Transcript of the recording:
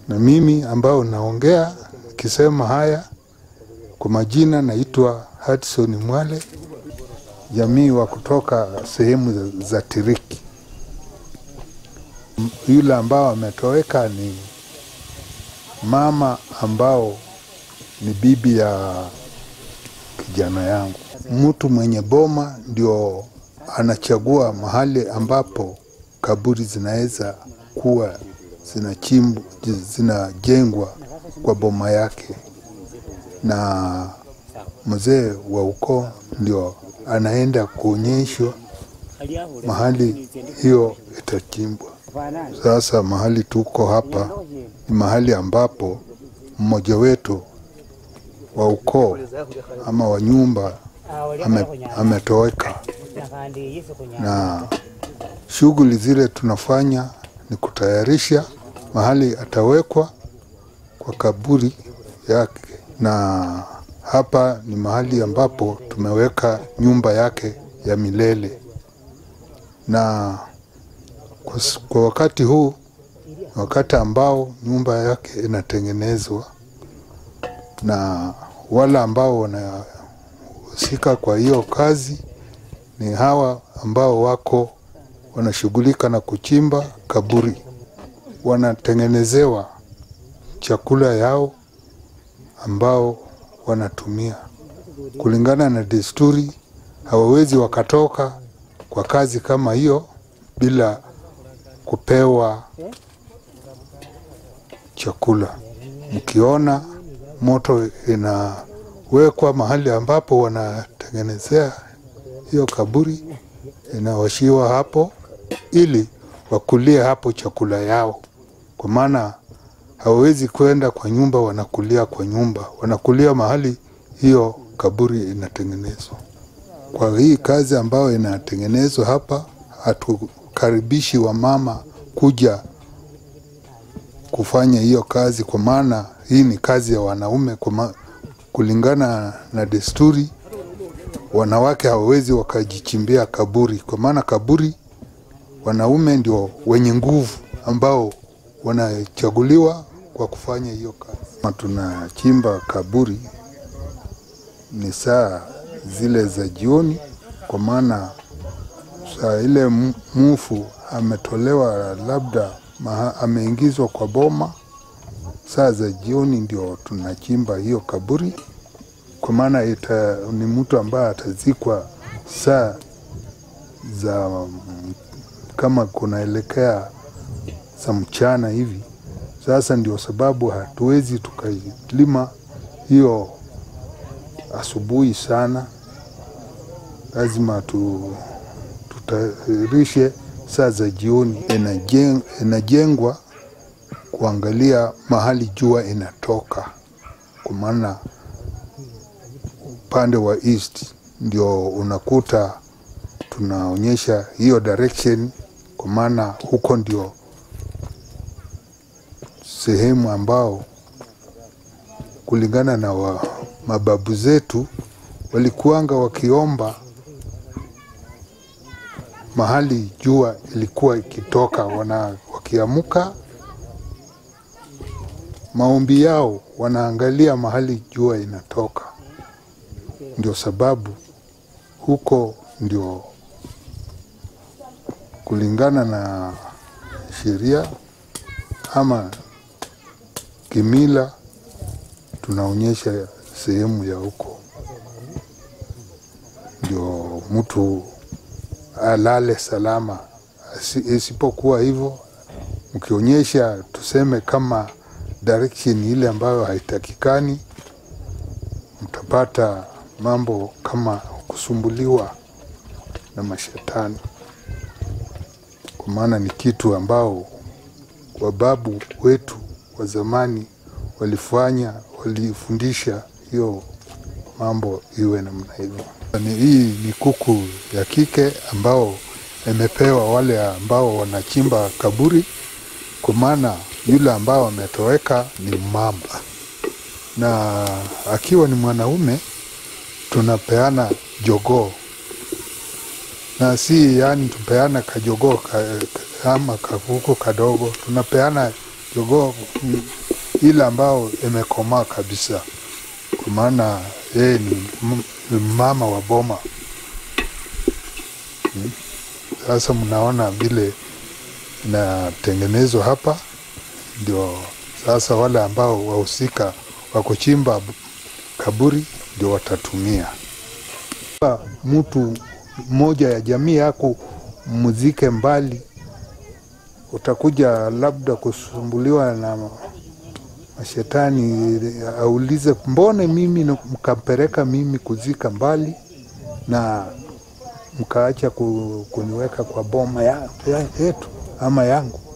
Na mimi ambao naongea kisema haya kwa majina naitwa Hudson Mwale, jamii wa kutoka sehemu za Tiriki. Yule ambao ametoweka ni mama ambao ni bibi ya kijana yangu. Mtu mwenye boma ndio anachagua mahali ambapo kaburi zinaweza kuwa zinajengwa kwa boma yake, na mzee wa ukoo ndio anaenda kuonyeshwa mahali hiyo itachimbwa. Sasa mahali tuko hapa ni mahali ambapo mmoja wetu wa ukoo ama wa nyumba ametoweka, na shughuli zile tunafanya ni kutayarisha mahali atawekwa kwa kaburi yake, na hapa ni mahali ambapo tumeweka nyumba yake ya milele. Na kwa wakati huu, wakati ambao nyumba yake inatengenezwa, na wala ambao wanahusika kwa hiyo kazi ni hawa ambao wako wanashughulika na kuchimba kaburi. Wanatengenezewa chakula yao ambao wanatumia. Kulingana na desturi, hawawezi wakatoka kwa kazi kama hiyo bila kupewa chakula. Mkiona moto inawekwa mahali ambapo wanatengenezea hiyo kaburi, inawashiwa hapo ili wakulie hapo chakula yao, kwa maana hawawezi kwenda kwa nyumba wanakulia kwa nyumba, wanakulia mahali hiyo kaburi inatengenezwa. Kwa hii kazi ambayo inatengenezwa hapa, hatukaribishi wamama kuja kufanya hiyo kazi, kwa maana hii ni kazi ya wanaume. Kulingana na desturi, wanawake hawawezi wakajichimbia kaburi, kwa maana kaburi wanaume ndio wenye nguvu ambao wanachaguliwa kwa kufanya hiyo kazi. Tunachimba kaburi ni saa zile za jioni, kwa maana saa ile mufu ametolewa, labda ameingizwa kwa boma, saa za jioni ndio tunachimba hiyo kaburi, kwa maana ni mtu ambaye atazikwa saa za kama kunaelekea za mchana hivi. Sasa ndio sababu hatuwezi tukailima hiyo asubuhi sana, lazima tutayarishe saa za jioni. Inajengwa kuangalia mahali jua inatoka, kwa maana upande wa east ndio unakuta tunaonyesha hiyo direction, kwa maana huko ndio sehemu ambao kulingana na mababu zetu walikuanga wakiomba mahali jua ilikuwa ikitoka. Wakiamuka maombi yao wanaangalia mahali jua inatoka, ndio sababu huko ndio kulingana na sheria ama kimila tunaonyesha sehemu ya huko ndio mtu alale salama. Isipokuwa hivyo, mkionyesha tuseme kama direction ile ambayo haitakikani, mtapata mambo kama kusumbuliwa na mashetani, kwa maana ni kitu ambao wababu wetu wa zamani walifundisha hiyo mambo iwe namna hivyo. Hii ni kuku ya kike ambao imepewa wale ambao wanachimba kaburi, kwa maana yule ambao ametoweka ni mama, na akiwa ni mwanaume tunapeana jogoo, na si yani tupeana kajogoo ama kakuku kadogo, tunapeana jogoo ile ambao imekomaa kabisa, kwa maana yeye ni mama wa boma. Sasa mnaona vile inatengenezwa hapa, ndio sasa wale ambao wahusika wa kuchimba kaburi ndio watatumia. Mtu mmoja ya jamii yako muzike mbali, utakuja labda kusumbuliwa na mashetani, aulize mbone mimi mkampeleka mimi kuzika mbali na mkaacha kuniweka kwa boma yetu ama yangu.